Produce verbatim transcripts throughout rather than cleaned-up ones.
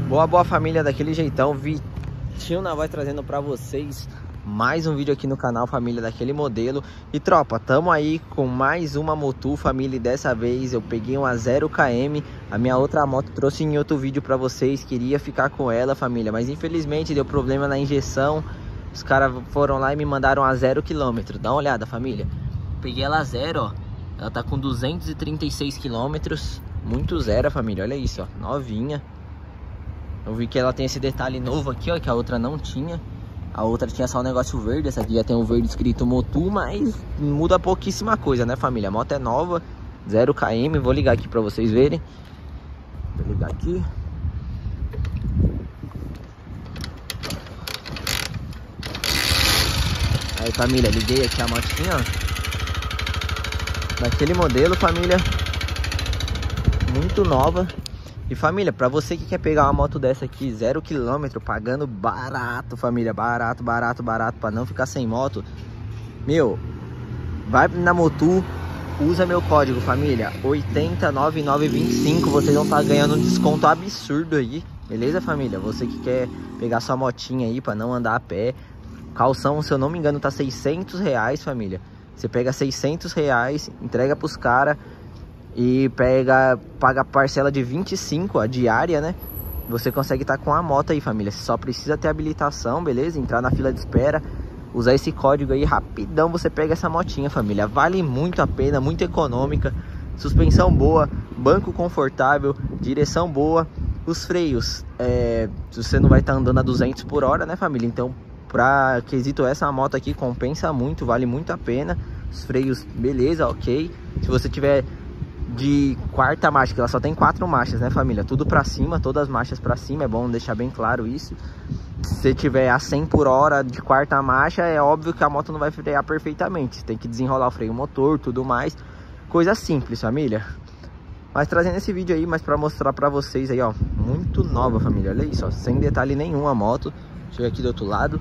Boa, boa família, daquele jeitão, Vitinho na voz trazendo pra vocês mais um vídeo aqui no canal, família, daquele modelo. E tropa, tamo aí com mais uma moto, família, e dessa vez eu peguei uma zero quilômetros. A minha outra moto trouxe em outro vídeo pra vocês, queria ficar com ela, família, mas infelizmente deu problema na injeção. Os caras foram lá e me mandaram a zero quilômetros. Dá uma olhada, família. Peguei ela a zero, ó. Ela tá com duzentos e trinta e seis quilômetros. Muito zero, família, olha isso, ó, novinha. Eu vi que ela tem esse detalhe novo aqui, ó, que a outra não tinha. A outra tinha só um negócio verde, essa aqui já tem um verde escrito Motu, mas muda pouquíssima coisa, né, família? A moto é nova, zero quilômetros. Vou ligar aqui pra vocês verem. Vou ligar aqui. Aí, família, liguei aqui a motinha, ó. Daquele modelo, família. Muito nova. E família, pra você que quer pegar uma moto dessa aqui, zero quilômetro, pagando barato, família, barato, barato, barato, pra não ficar sem moto, meu, vai na Motu, usa meu código, família, oito zero nove nove dois cinco, vocês vão estar ganhando um desconto absurdo aí, beleza, família? Você que quer pegar sua motinha aí pra não andar a pé, calção, se eu não me engano, tá seiscentos reais, família. Você pega seiscentos reais, entrega pros caras, e pega, paga parcela de vinte e cinco, a diária, né? Você consegue estar com a moto aí, família. Você só precisa ter habilitação, beleza? Entrar na fila de espera, usar esse código aí, rapidão você pega essa motinha, família. Vale muito a pena, muito econômica. Suspensão boa, banco confortável, direção boa. Os freios, é, você não vai estar andando a duzentos por hora, né, família? Então, pra quesito essa moto aqui, compensa muito, vale muito a pena. Os freios, beleza, ok. Se você tiver de quarta marcha, que ela só tem quatro marchas, né, família? Tudo pra cima, todas as marchas pra cima, é bom deixar bem claro isso. Se você tiver a cem por hora de quarta marcha, é óbvio que a moto não vai frear perfeitamente. Você tem que desenrolar o freio motor, tudo mais. Coisa simples, família. Mas trazendo esse vídeo aí, mas pra mostrar pra vocês aí, ó, muito nova, família. Olha isso, ó, sem detalhe nenhum a moto. Deixa eu ver aqui do outro lado.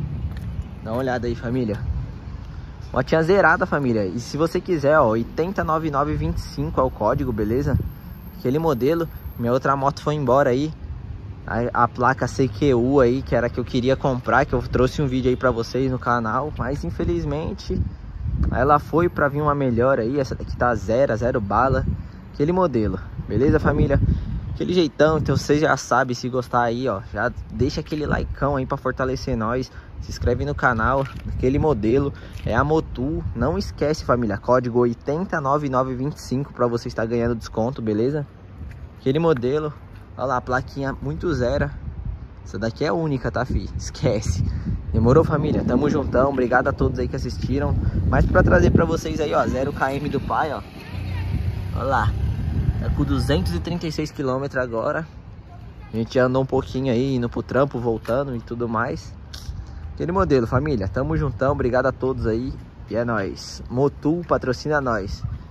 Dá uma olhada aí, família. Motinha zerada, família. E se você quiser, ó, oito zero nove nove dois cinco é o código, beleza? Aquele modelo. Minha outra moto foi embora aí. A, a placa C Q U aí, que era a que eu queria comprar, que eu trouxe um vídeo aí pra vocês no canal. Mas infelizmente ela foi pra vir uma melhor aí. Essa daqui tá zero, zero bala. Aquele modelo, beleza, família? Aquele jeitão, então vocês já sabem, se gostar aí, ó, já deixa aquele likeão aí pra fortalecer nós. Se inscreve no canal, aquele modelo é a Motu. Não esquece, família, código oito zero nove nove dois cinco pra você estar ganhando desconto, beleza? Aquele modelo, olha lá, a plaquinha muito zero. Essa daqui é única, tá, fi? Esquece. Demorou, família? Tamo juntão, obrigado a todos aí que assistiram. Mas pra trazer pra vocês aí, ó, zero quilômetros do pai, ó. Olha lá. Tá com duzentos e trinta e seis quilômetros agora. A gente andou um pouquinho aí, indo pro trampo, voltando e tudo mais. Aquele modelo, família. Tamo juntão, obrigado a todos aí. E é nóis. Motu patrocina nós.